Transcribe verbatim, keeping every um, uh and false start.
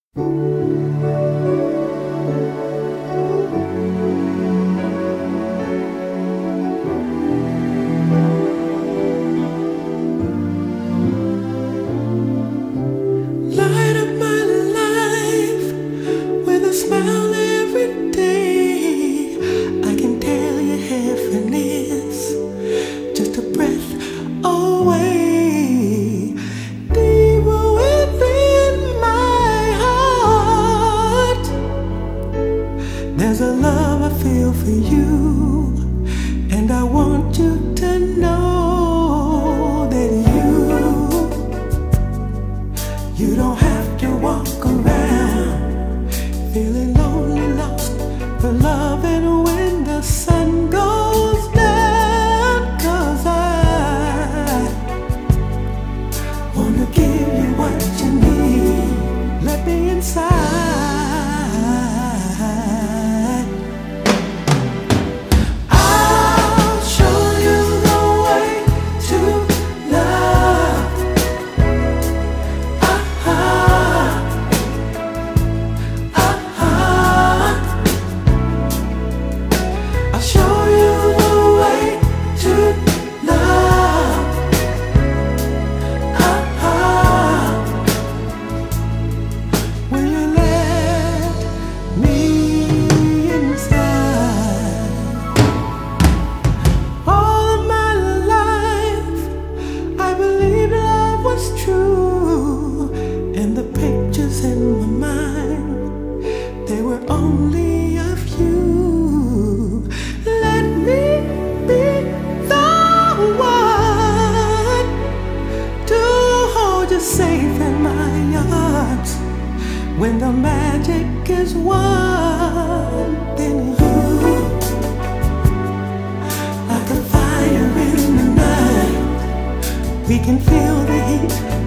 Light up my life with a smile every day. I can tell your happiness just a breath away. Deeper within my heart, there's a love I feel for you, and I want you to know that you You don't have to walk around feeling lonely, lost for loving when the sun goes down. 'Cause I wanna give you what you need. Let me inside. I'll show you the way to love. I'll show you the way to love. Ah, will you let me inside? All of my life I believed love was true, and the pictures in my mind, they were only of you. Let me be the one to hold you safe in my arms. When the magic is won, then you, like a fire in the night, we can feel the heat